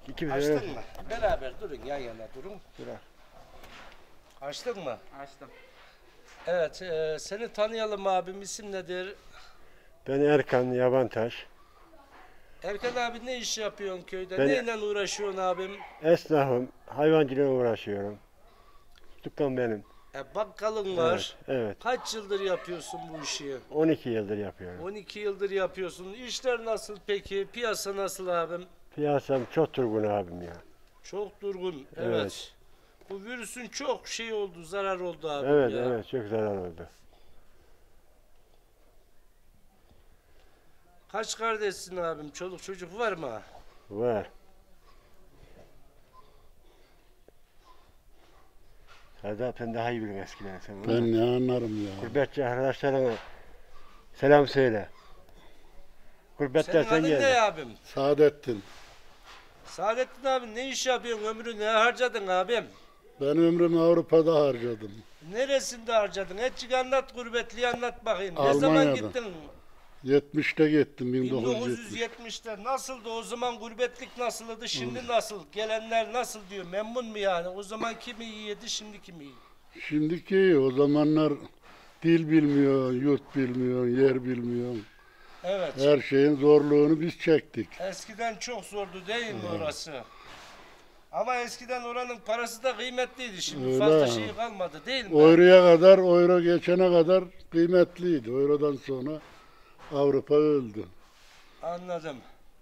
Açtın mı? Beraber durun, yan yana durun. Bırak. Açtın mı? Açtım. Evet, seni tanıyalım abim. İsim nedir? Ben Erkan Yabantaş. Erkan abi ne iş yapıyorsun köyde? Ben- Neyle uğraşıyorsun abim? Esnafım. Hayvancılığa uğraşıyorum. Dükkan benim. Bakkalın var. Evet. Kaç yıldır yapıyorsun bu işi? 12 yıldır yapıyorum. 12 yıldır yapıyorsun. İşler nasıl peki? Piyasa nasıl abim? Piyasam çok durgun abim ya. Çok durgun. Evet. Evet. Bu virüsün çok şey oldu, zarar oldu abim Evet, ya. evet, çok zarar oldu. Kaç kardeşsin abim? Çoluk çocuk var mı? Var. Serdar sen daha iyi bilin eskiden sen. Ben ne anlarım ya. Gurbetçi arkadaşlarına selam söyle. Gurbetten Senin sen adın ne geldin. abim? Saadettin. Saadettin abi ne iş yapıyorsun? Ömrü ne harcadın abim? Ben ömrümü Avrupa'da harcadım. Neresinde harcadın? Etçik anlat, gurbetliyi anlat bakayım. Ne zaman Almanya'da. gittin? 70'te gittim 1970. 1970'te nasıldı o zaman, gurbetlik nasıldı, şimdi nasıl? Gelenler nasıl diyor, memnun mu yani? O zaman kimi iyiydi, şimdiki mi iyi? Şimdiki iyi. O zamanlar dil bilmiyor, yurt bilmiyor, yer bilmiyor. Evet. Her şeyin zorluğunu biz çektik. Eskiden çok zordu değil mi orası? Ama eskiden oranın parası da kıymetliydi. Şimdi Öyle fazla ya. şey kalmadı değil mi? Euroya kadar, euro geçene kadar kıymetliydi. Eurodan sonra Avrupa öldü. Anladım.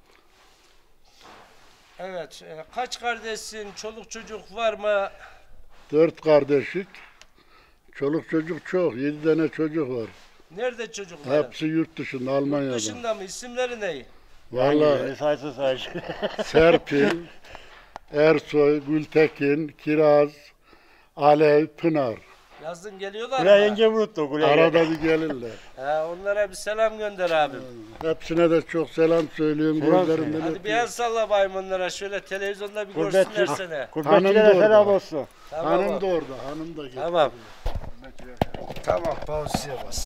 Evet. Kaç kardeşsin? Çoluk çocuk var mı? 4 kardeşlik. Çoluk çocuk çok. 7 tane çocuk var. Nerede çocuklar? Hepsi yurt dışında, Almanya'da. Yurt dışında mı? İsimleri ne? Vallahi Saysız saysız. Serpil, Ersoy, Gültekin, Kiraz, Alev, Pınar. Yazın geliyorlar Buraya mı? yenge unuttu. Buraya Arada bir gelirler. Onlara bir selam gönder abim. Hepsine de çok selam söylüyorum. Selam Gözlerinden Hadi bir öpüyorum. el salla bayım onlara. Şöyle televizyonda bir Gurbetçi, görsünler seni. Hanım gurbetçilere da selam orada. olsun. Tamam. Hanım da orada, hanım da geldi. Tamam. Tamam, pauzaya bas.